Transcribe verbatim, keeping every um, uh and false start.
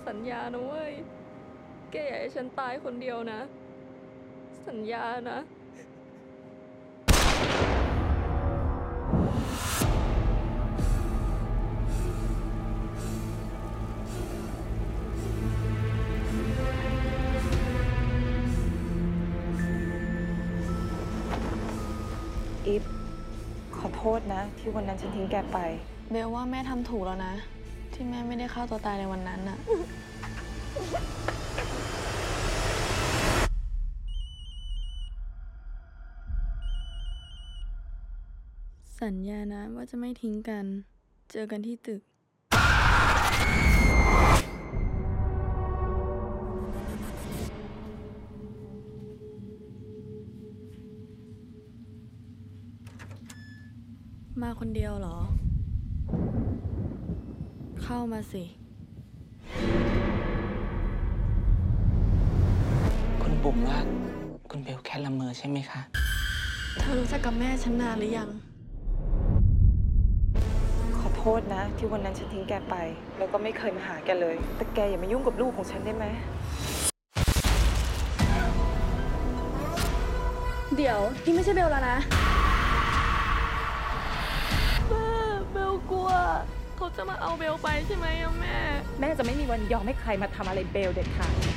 สัญญานะเว้ยแกอย่าให้ฉันตายคนเดียวนะสัญญานะอีฟขอโทษนะที่วันนั้นฉันทิ้งแกไปเบลว่าแม่ทำถูกแล้วนะที่แม่ไม่ได้ฆ่าตัวตายในวันนั้นน่ะสัญญานะว่าจะไม่ทิ้งกันเจอกันที่ตึกมาคนเดียวเหรอเข้ามาสิคุณบุ๋มว่าคุณเบลแค่ละเมอใช่ไหมคะเธอรู้จักกับแม่ฉันนานหรือยังขอโทษนะที่วันนั้นฉันทิ้งแกไปแล้วก็ไม่เคยมาหาแกเลยแต่แกอย่ามายุ่งกับลูกของฉันได้ไหมเดี๋ยวนี่ไม่ใช่เบลแล้วนะแม่เบลกลัวเขาจะมาเอาเบลไปใช่ไหมอะแม่แม่จะไม่มีวันยอมให้ใครมาทำอะไรเบลเด็ดขาด